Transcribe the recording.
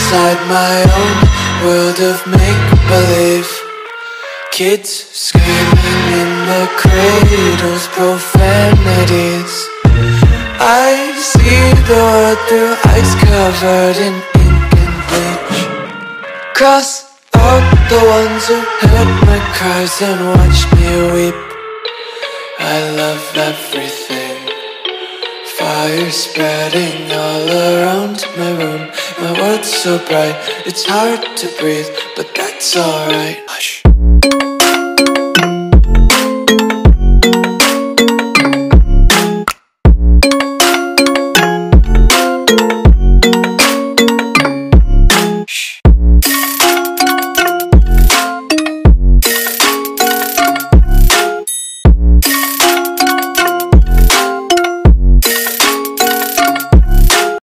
inside my own world of make-believe. Kids screaming in the cradles, profanities. I see the world through eyes covered in ink and bleach. Cross out the ones who heard my cries and watched me weep. I love everything. Fire spreading all around my room. My world's so bright, it's hard to breathe, but that's alright. Hush.